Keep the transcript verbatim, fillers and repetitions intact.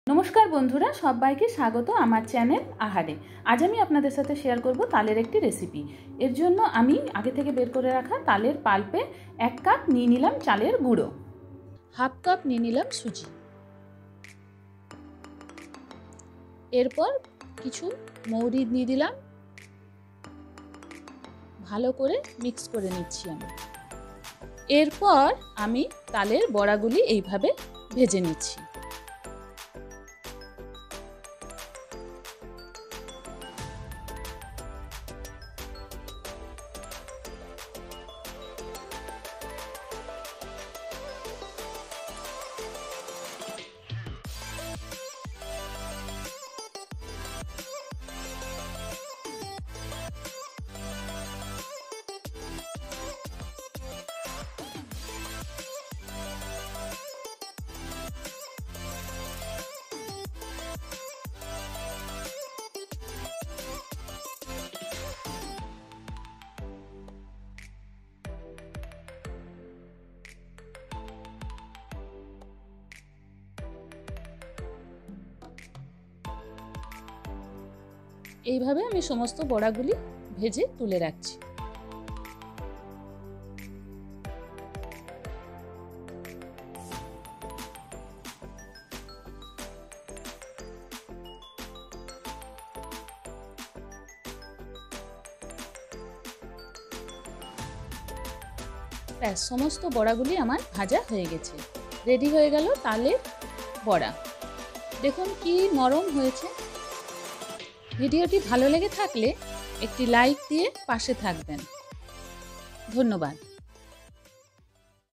नमस्कार बंधुरा सबाइके स्वागत आमार चैनल आहारे। आज आमी आपनादेर साथे शेयर करब तालेर एकटी रेसिपि। एर जोन्नो आमी आगे थेके बेर करे राखा तालेर पाल्पे एक कप निये निलाम चालेर गुड़ो, हाफ कप निये निलाम सुजी, एरपर किछु मौरी दिये दिलाम, भालो करे मिक्स करे निচ্ছি आमी। एरपर आमी तालेर बड़ागुली एइभाবে भेजे निচ্ছি। এইভাবে আমি সমস্ত বড়াগুলি ভেজে তুলে রাখছি। ব্যাস সমস্ত বড়াগুলি আমার ভাজা হয়ে গেছে, রেডি হয়ে গেল তালের বড়া। দেখুন কি নরম হয়েছে। ভিডিওটি ভালো লেগে থাকলে একটি লাইক দিয়ে পাশে থাকবেন। ধন্যবাদ।